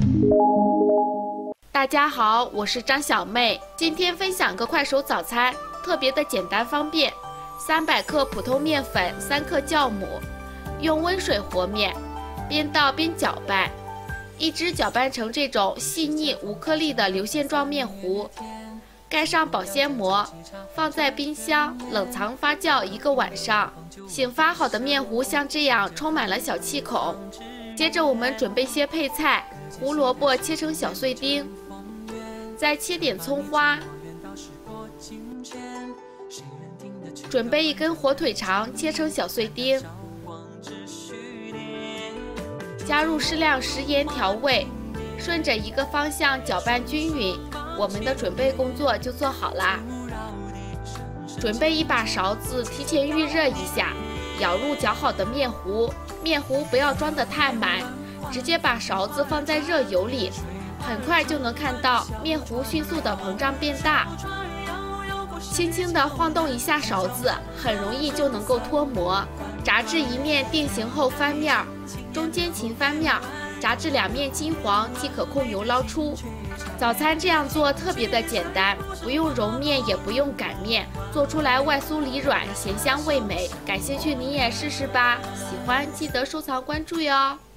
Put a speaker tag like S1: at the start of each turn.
S1: 大家好，我是张小妹，今天分享个快手早餐，特别的简单方便。300克普通面粉，3克酵母，用温水和面，边倒边搅拌，一直搅拌成这种细腻无颗粒的流线状面糊。盖上保鲜膜，放在冰箱冷藏发酵1个晚上。醒发好的面糊像这样充满了小气孔。接着我们准备些配菜，胡萝卜切成小碎丁，再切点葱花，准备1根火腿肠切成小碎丁，加入适量食盐调味，顺着一个方向搅拌均匀，我们的准备工作就做好啦。准备1把勺子，提前预热一下，舀入搅好的面糊，面糊不要装得太满，直接把勺子放在热油里，很快就能看到面糊迅速的膨胀变大。轻轻地晃动一下勺子，很容易就能够脱模。炸至一面定型后翻面，中间勤翻面，炸至2面金黄即可控油捞出。早餐这样做特别的简单，不用揉面也不用擀面，做出来外酥里软，咸香味美。感兴趣你也试试吧，喜欢记得收藏关注哟。